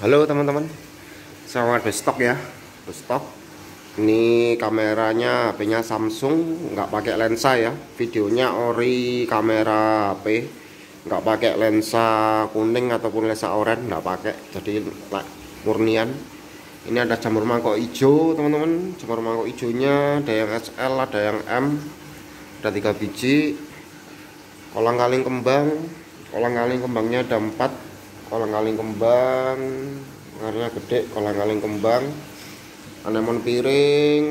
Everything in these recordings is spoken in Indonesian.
Halo teman-teman, selamat bestok ya, bestok. Ini kameranya HP-nya Samsung, nggak pakai lensa ya. Videonya ori kamera HP, nggak pakai lensa kuning ataupun lensa oranye, nggak pakai. Jadi murnian. Ini ada jamur mangkok hijau teman-teman. Jamur mangkok hijaunya ada yang SL, ada yang M, ada 3 biji. Kolang-kaling kembang, kolang-kaling kembangnya ada 4. Kolang-kaling kembang warnanya gede, kolang-kaling kembang, anemon piring,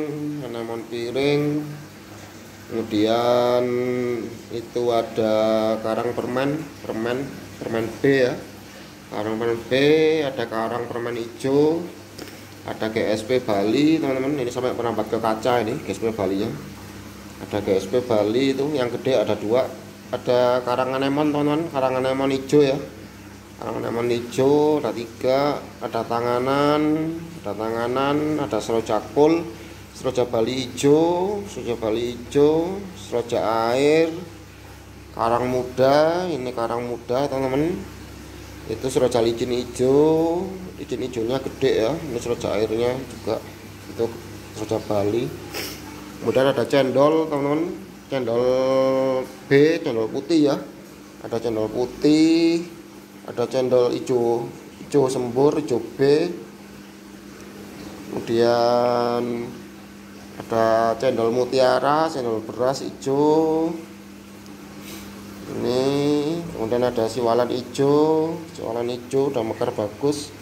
kemudian itu ada karang permen B ya, karang permen B, ada karang permen hijau, ada GSP Bali teman-teman. Ini sampai merambat ke kaca, ini GSP Bali nya, ada GSP Bali itu yang gede ada 2, ada karang anemon teman-teman, karang anemon hijau ya. Karang anemon hijau ada 3, ada tanganan, ada seroja kul, seroja Bali hijau, seroja air, karang muda, ini karang muda teman-teman. Itu seroja licin hijau, licin hijaunya gede ya. Ini seroja airnya juga, itu seroja Bali. Kemudian ada cendol teman-teman, cendol B, cendol putih ya. Ada cendol putih, ada cendol hijau sembur, hijau B. Kemudian ada cendol mutiara, cendol beras hijau. Ini kemudian ada siwalan hijau udah mekar bagus.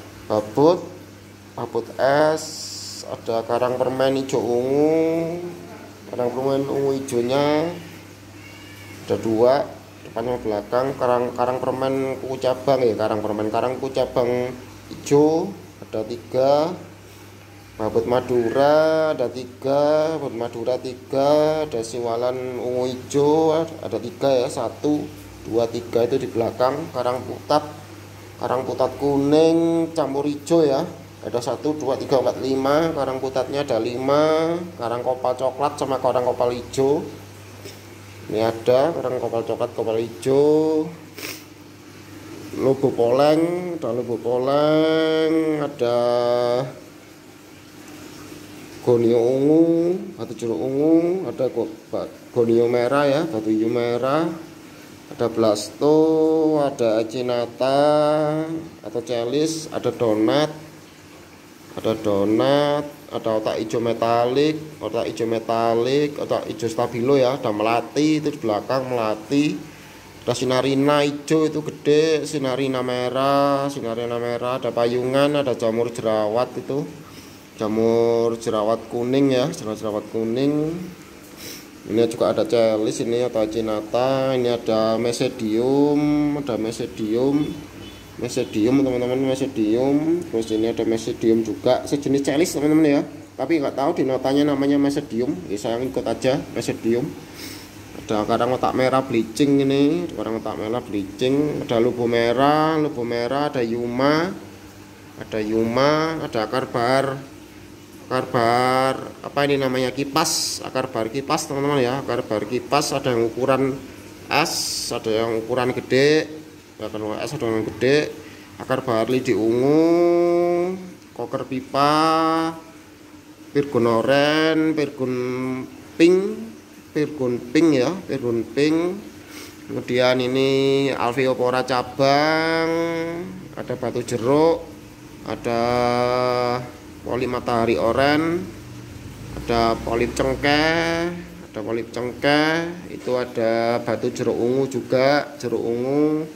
Babut es, ada karang permen hijau ungu. Karang permen ungu hijaunya ada 2, depannya belakang. Karang permen kuku cabang ya, karang kuku cabang hijau ada 3. Babut Madura ada 3, ada siwalan ungu hijau ada 3 ya, 1, 2, 3 itu di belakang. Karang putat kuning campur hijau ya, ada 1, 2, 3, 4, 5. Karang putatnya ada 5. Karang kopal coklat sama karang kopal hijau. Ini ada karang kopal coklat, kopal hijau. Logo poleng, ada gonio ungu, batu jeruk ungu, ada gonio merah ya, batu hijau merah. Ada blasto, ada acinata atau celis, ada donat, ada otak hijau metalik, otak hijau stabilo ya, ada melati itu di belakang, melati. Ada sinarina hijau itu gede, sinarina merah, ada payungan, ada jamur jerawat itu, jamur jerawat kuning ya, jerawat kuning. Ini juga ada celis, ini atau acinata, ini ada mesedium teman-teman, mesedium. Terus ini ada mesedium juga, sejenis celis teman-teman ya, tapi nggak tahu di notanya namanya mesedium ya, saya ikut aja mesedium. Ada karang otak merah bleaching, ini karang otak merah bleaching. Ada lubu merah, ada yuma, ada akar bar apa ini namanya, kipas, akar bar kipas teman-teman ya. Akar bar kipas ada yang ukuran S, ada yang ukuran gede, ada yang gede. Akar bar lidi ungu, koker pipa, pirgun oren, pirgun pink ya, pirgun pink. Kemudian ini alveopora cabang, ada batu jeruk, ada polip matahari oren, ada polip cengkeh, itu ada batu jeruk ungu juga, jeruk ungu.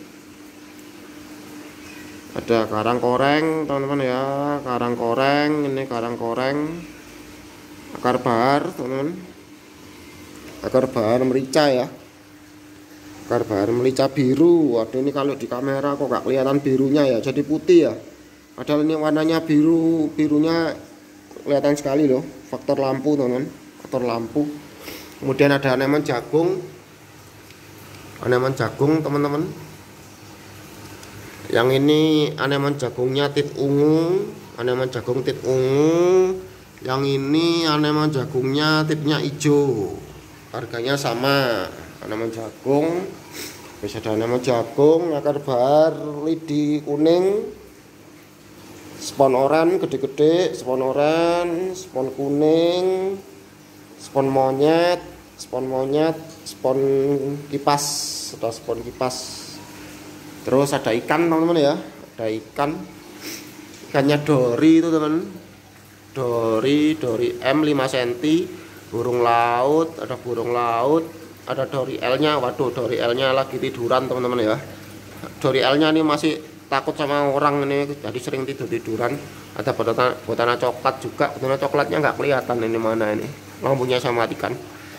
Ada karang koreng teman-teman ya, karang koreng, ini karang koreng. Akar bahar teman-teman, akar bahar merica ya, akar bahar merica biru. Waduh, ini kalau di kamera kok gak kelihatan birunya ya, jadi putih ya, padahal ini warnanya birunya kelihatan sekali loh. Faktor lampu teman-teman, faktor lampu. Kemudian ada anemon jagung teman-teman. Yang ini anemon jagungnya tit ungu, yang ini anemon jagungnya tipnya hijau. Harganya sama, anemon jagung. Bisa ada anemon jagung, akar bahar lidi kuning, spon oranye gede-gede, spon oranye, spon kuning, spon monyet, spon kipas atau spon kipas. Terus ada ikan teman-teman ya, ada ikannya dori itu teman, dori M 5 cm, burung laut, ada dori L-nya. Waduh, dori L-nya lagi tiduran teman-teman ya. Dori L-nya ini masih takut sama orang ini, jadi sering tiduran. Ada botana coklat juga, botana coklatnya nggak kelihatan ini mana ini, lampunya saya matikan.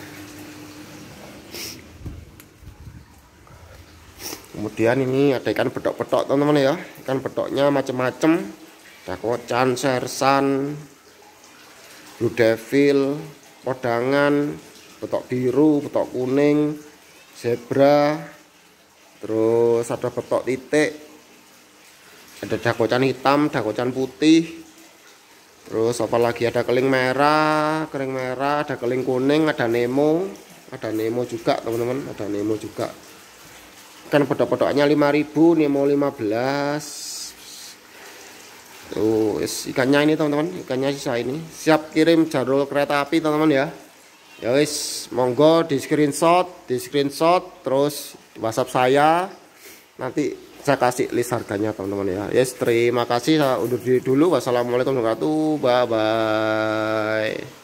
Kemudian ini ada ikan betok-betok teman-teman ya, ikan betoknya macam-macam, ada kocan, sersan, blue devil, podangan, betok biru, betok kuning, zebra, terus ada betok titik, ada dakocan hitam, dakocan putih, terus apalagi ada keling merah, ada keling kuning, ada nemo juga teman-teman, ada nemo juga. Ikan bedok-bedoknya 5.000, nemo 15. Tuh ikannya ini teman-teman, ikannya sisa ini siap kirim jalur kereta api teman-teman ya. Ya wis, monggo di screenshot terus WhatsApp saya, nanti saya kasih list harganya teman-teman ya. Yes, terima kasih, saya undur diri dulu. Wassalamualaikum warahmatullahi wabarakatuh, bye bye.